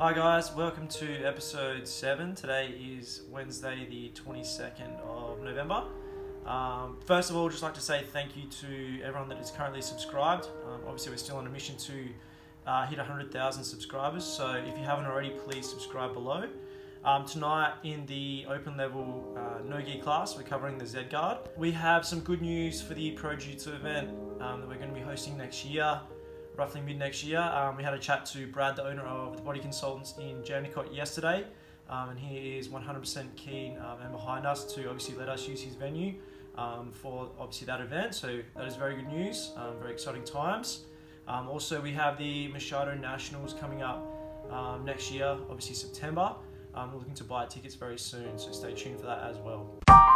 Hi guys, welcome to episode 7. Today is Wednesday the 22nd of November. First of all, just like to say thank you to everyone that is currently subscribed. Obviously we're still on a mission to hit 100,000 subscribers, so if you haven't already, please subscribe below. Tonight in the open level no-gi class, we're covering the Z guard. We have some good news for the Pro Jiu-Jitsu event that we're going to be hosting next year. Roughly mid next year. We had a chat to Brad, the owner of the Body Consultants in Jandakot yesterday, and he is 100% keen and behind us to obviously let us use his venue for obviously that event. So that is very good news, very exciting times. Also we have the Machado Nationals coming up next year, obviously September. We're looking to buy tickets very soon, so stay tuned for that as well.